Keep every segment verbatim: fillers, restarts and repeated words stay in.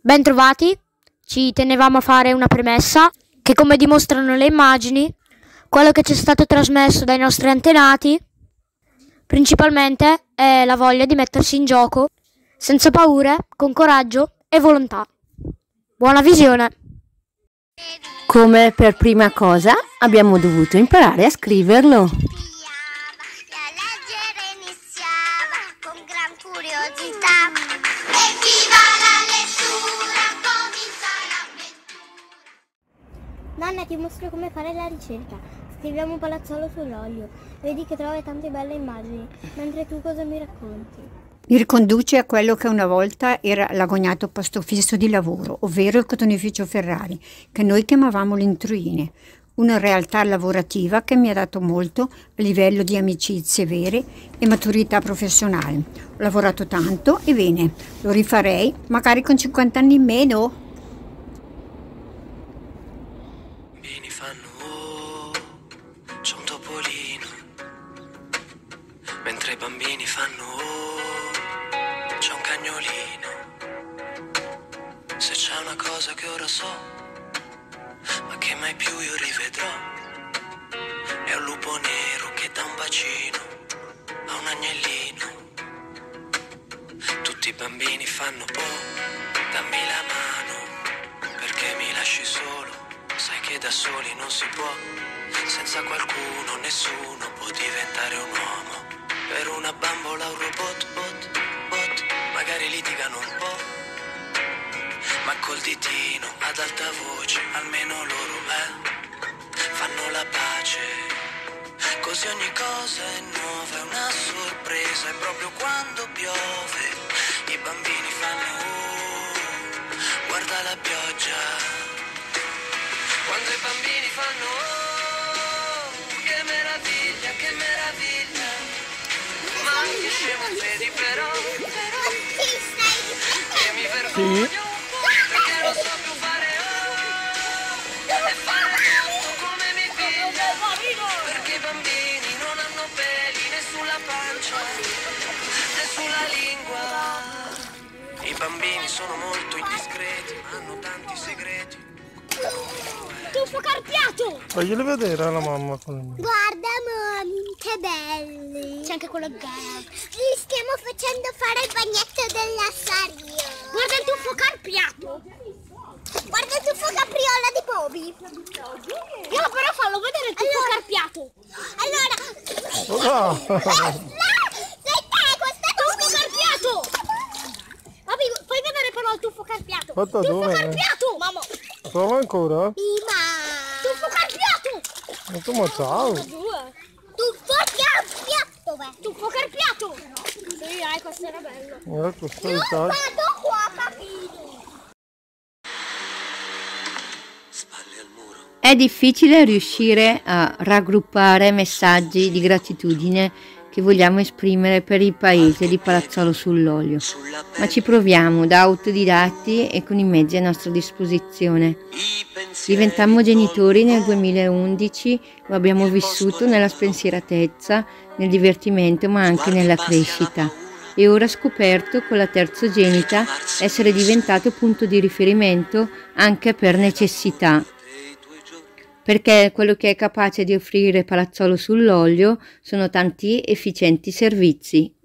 Bentrovati, ci tenevamo a fare una premessa che, come dimostrano le immagini, quello che ci è stato trasmesso dai nostri antenati principalmente è la voglia di mettersi in gioco senza paure, con coraggio e volontà. Buona visione! Come per prima cosa abbiamo dovuto imparare a scriverlo. La leggere iniziava con gran curiosità. Evviva la lettura, comincia l'avventura. Nonna, ti mostro come fare la ricerca. Scriviamo palazzolo sull'olio. Vedi che trovi tante belle immagini. Mentre tu cosa mi racconti? Mi riconduce a quello che una volta era l'agognato posto fisso di lavoro, ovvero il cotonificio Ferrari, che noi chiamavamo l'Intruine, una realtà lavorativa che mi ha dato molto a livello di amicizie vere e maturità professionale. Ho lavorato tanto e bene, lo rifarei, magari con cinquanta anni in meno. Bambini fanno oh, c'è un topolino, mentre i bambini fanno oh, c'è un cagnolino. Se c'è una cosa che ora so, ma che mai più io rivedrò, è un lupo nero che dà un bacino a un agnellino. Tutti i bambini fanno oh, dammi la mano, perché mi lasci solo, sai che da soli non si può, senza qualcuno nessuno può diventare un uomo. Per una bambola un robot, bot, bot, magari litigano un po', ma col ditino ad alta voce, almeno loro eh, fanno la pace. Così ogni cosa è nuova, è una sorpresa, e proprio quando piove i bambini fanno oh, guarda la pioggia. Quando i bambini fanno oh, che meraviglia, che meraviglia, ma che scemo vedi però, che mi vergogno un po', perché non so più fare oh, e fare tutto come mi piglia, perché i bambini non hanno peli né sulla pancia né sulla lingua. I bambini sono molto indiscreti, ma hanno tanti segreti. Tuffo carpiato! Faglieli vedere alla mamma. Guarda mami, che belli. C'è anche quello gara. Li stiamo facendo fare il bagnetto dell'assario. Guarda il tuffo carpiato! Guarda il tuffo capriola di Bobby. Io però fallo vedere il tuffo Allora. carpiato! Allora, Oh, sei te, questo è Tuffo tuffo carpiato! Vabbè, fai vedere però il tuffo carpiato! Aspetta, Tuffo dove? carpiato! Mamma! prova ancora? Ima. Tuffo carpiato! Insomma, ciao. Due! Tuffo carpiato. Tuffo carpiato! Sì, dai, questo era bello! Ecco, sto Io il vado qua, capito? Spalle al muro. È difficile riuscire a raggruppare messaggi di gratitudine che vogliamo esprimere per il paese di Palazzolo sull'Olio, Sulla ma ci proviamo da autodidatti e con i mezzi a nostra disposizione. Diventammo genitori nel duemilaundici, lo abbiamo vissuto nella spensieratezza, nel divertimento ma anche nella crescita, e ora scoperto con la terzogenita essere diventato punto di riferimento anche per necessità, perché quello che è capace di offrire Palazzolo sull'Olio sono tanti efficienti servizi.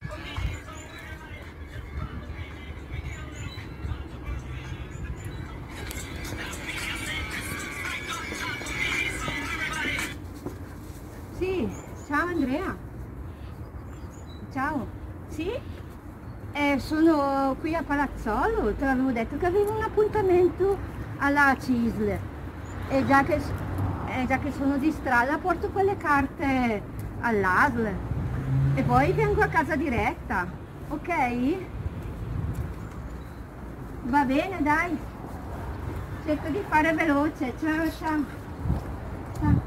Sì, ciao Andrea. Ciao. Sì? Eh, sono qui a Palazzolo, te l'avevo detto che avevo un appuntamento alla C I S L. E già che, eh, già che sono di strada porto quelle carte all'A S L e poi vengo a casa diretta, ok? Va bene, dai, cerco di fare veloce. Ciao, ciao. Ciao.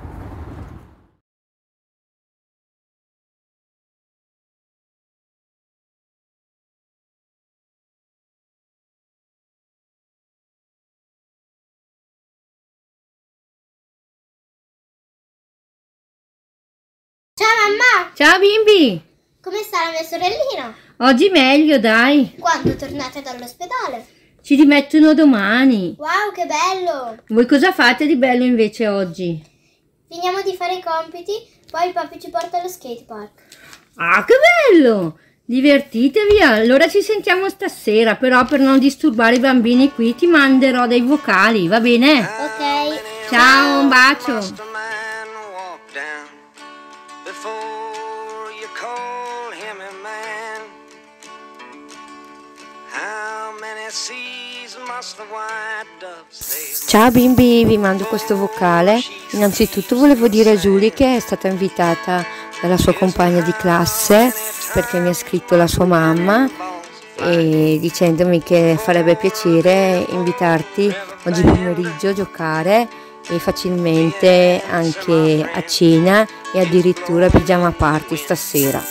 Ciao mamma, Ciao bimbi! come sta la mia sorellina? Oggi meglio, dai! Quando tornate dall'ospedale? Ci rimettono domani. Wow, che bello! Voi cosa fate di bello invece oggi? Finiamo di fare i compiti, poi il papi ci porta allo skate park. Ah, che bello! Divertitevi, allora ci sentiamo stasera, però per non disturbare i bambini qui ti manderò dei vocali, va bene? Ok. Ciao, un bacio! Ciao bimbi, vi mando questo vocale. Innanzitutto volevo dire a Giulia che è stata invitata dalla sua compagna di classe perché mi ha scritto la sua mamma e dicendomi che farebbe piacere invitarti oggi pomeriggio a giocare e facilmente anche a cena e addirittura pigiama party stasera.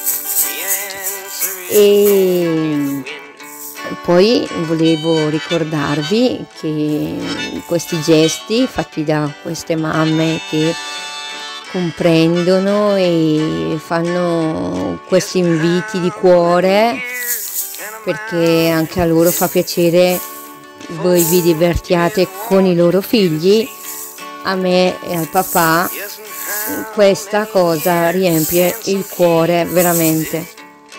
E poi volevo ricordarvi che questi gesti fatti da queste mamme che comprendono e fanno questi inviti di cuore, perché anche a loro fa piacere voi vi divertiate con i loro figli, a me e al papà questa cosa riempie il cuore veramente.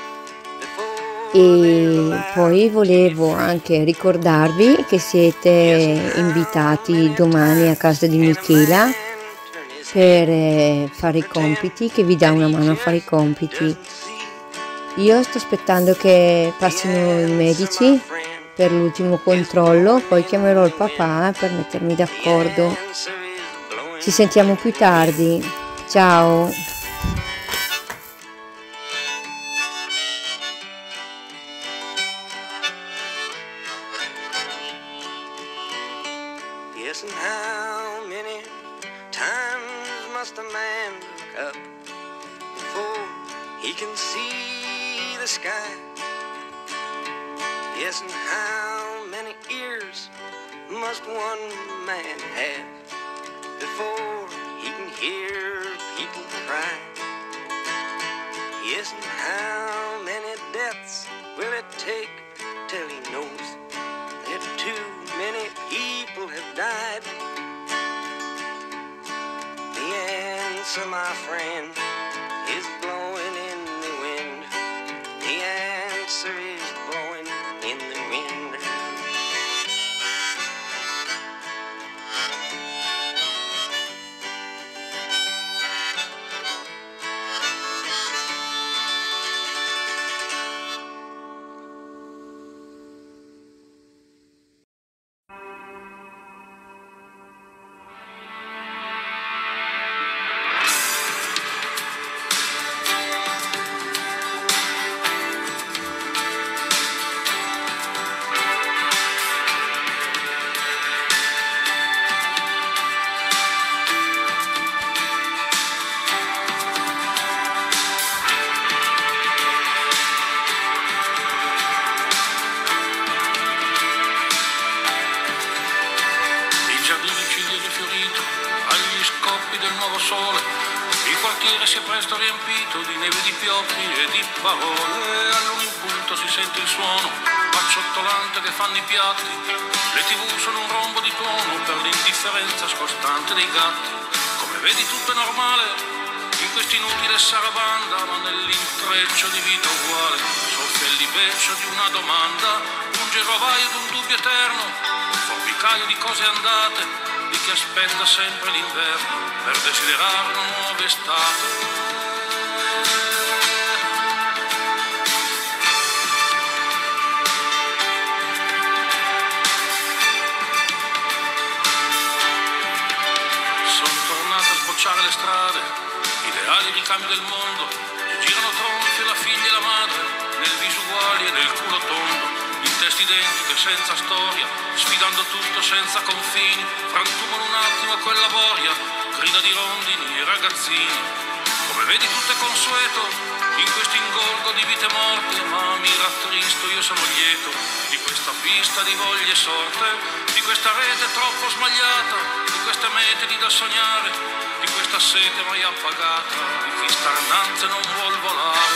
E poi volevo anche ricordarvi che siete invitati domani a casa di Michela per fare i compiti, che vi dà una mano a fare i compiti. Io sto aspettando che passino i medici per l'ultimo controllo, poi chiamerò il papà per mettermi d'accordo. Ci sentiamo più tardi. Ciao! Yes, and how many times must a man look up before he can see the sky? Yes, and how many ears must one man have before he can hear people cry? Yes, and how many deaths will it take till he knows that too many people have died? The answer, my friend, is blowing in the wind. The answer is blowing in the wind. Il quartiere si è presto riempito di neve, di pioppi e di parole. All'una in punto si sente il suono acciottolante che fanno i piatti. Le tv sono un rombo di tuono per l'indifferenza scostante dei gatti. Come vedi tutto è normale in quest'inutile sarabanda, ma nell'intreccio di vita uguale soffia il libeccio di una domanda, un girovaio d'un dubbio eterno, un formicaio di cose andate, di chi aspetta sempre l'inverno per desiderare una nuova estate. Le strade, ideali ricambio del mondo, girano tronfi la figlia e la madre, nel viso uguali e nel culo tondo, in teste identiche senza storia, sfidando tutto senza confini, frantumano un attimo a quella boria, grida di rondini e ragazzini. Come vedi tutto è consueto, in questo ingorgo di vite morte, ma mi rattristo, io sono lieto di questa pista di voglie sorte, di questa rete troppo smagliata, di queste mete di da sognare, di questa sete mai appagata, di chi starnanze non vuol volare.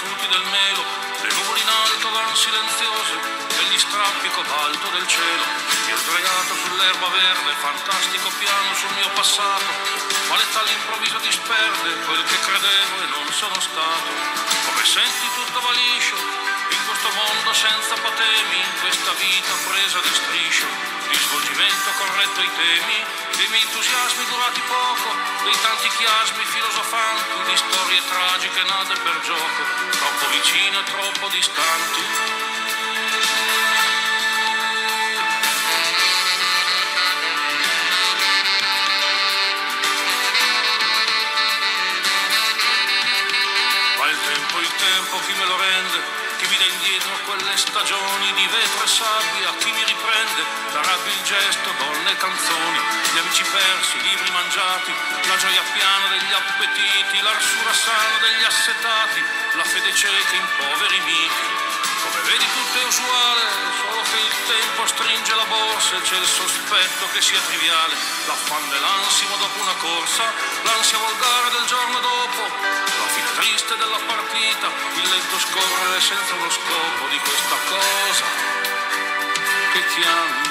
frutti del melo, le nuvole in alto van silenziose e gli strappi cobalto del cielo. Io sdraiato sull'erba verde, fantastico piano sul mio passato, ma l'età all'improvviso disperde quel che credevo e non sono stato. Come senti tutto va liscio, in questo mondo senza patemi, in questa vita presa di striscio, di svolgimento corretto ai temi, dei miei entusiasmi durati poco, dei tanti chiasmi filosofanti, di storie tragiche nate per gioco, troppo vicine e troppo distanti. Ma il tempo, il tempo, chi me lo rende? Chi mi dà indietro quelle stagioni di vetro e sabbia, chi mi riprende da rabbia il gesto, donne e canzoni, gli amici persi, i libri mangiati, la gioia piana degli appetiti, l'arsura sana degli assetati, la fede cieca in poveri miti. Come vedi tutto è usuale, solo che il tempo stringe la borsa e c'è il sospetto che sia triviale, l'affanno e l'ansimo dopo una corsa, l'ansia volgare del giorno dopo, la fine triste della partita, il lento scorrere senza uno scopo di questa cosa che chiami